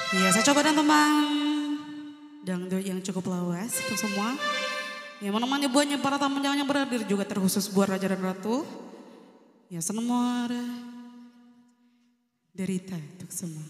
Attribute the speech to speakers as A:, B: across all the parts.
A: Ya, saya coba dan teman dangdut yang cukup lawas untuk semua. Ya, menemani buatnya para tamu yang beradir juga terkhusus buat Raja dan Ratu. Ya, semua derita untuk semua.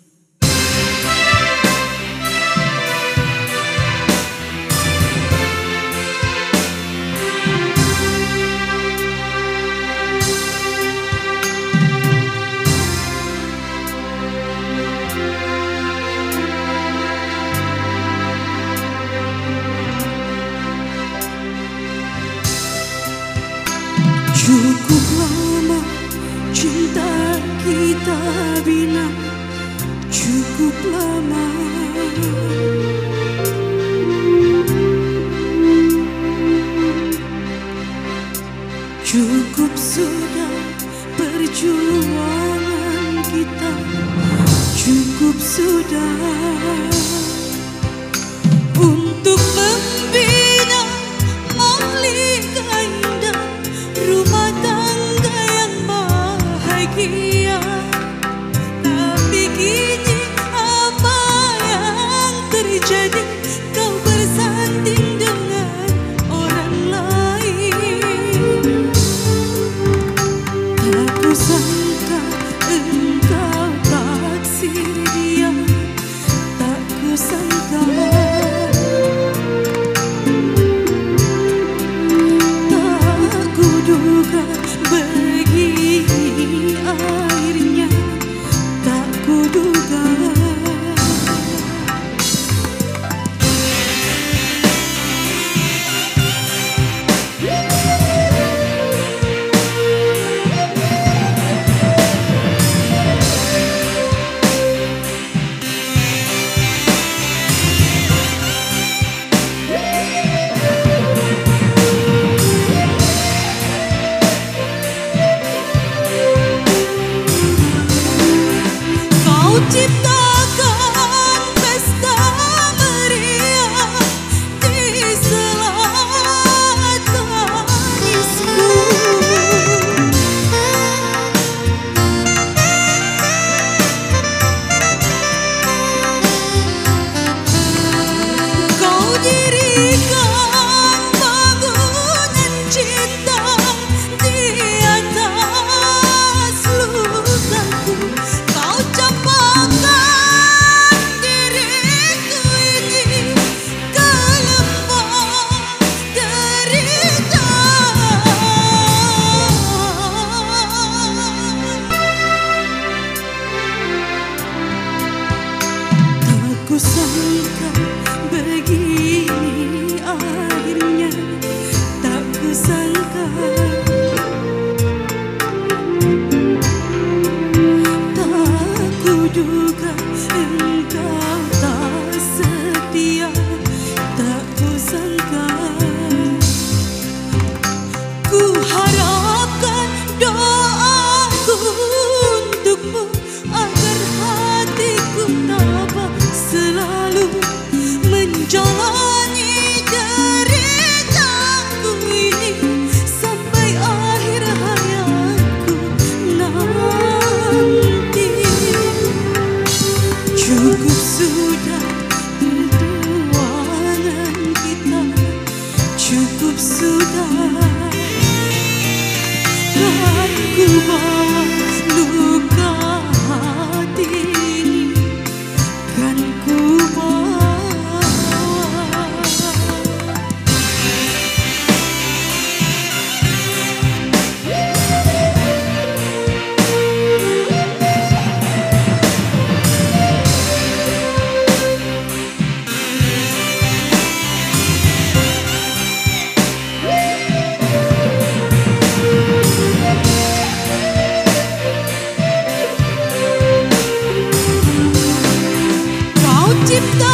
B: Cukup lama cinta kita bina, cukup lama. Cukup sudah perjuangan kita, cukup sudah untuk membina malika indah rumah tangga yang bahagia. Tapi kini apa yang terjadi? Kau bersanding dengan orang lain. Tak kusangka engkau taksir dia, tak kusangka. Tak kuduga begini akhirnya, tak kuduga. Ciptakan pesta meriah di sela tangisku. Kau dirikan bangunan cinta di atas lukaku. Kau campakkan diriku ini ke lembah derita. Tak kusangka begini akhirnya, tak kusangka. Tak kuduga engkau tak setia, tak kusangka. Ku harapkan doaku untukmu agar hatiku tabah selalu menjalani deritaku ini sampai akhir hayatku nanti. Cukup sudah perjuangan kita, cukup sudah. Kan ku bawa luka hati ini, kan ku bawa. Kau cipta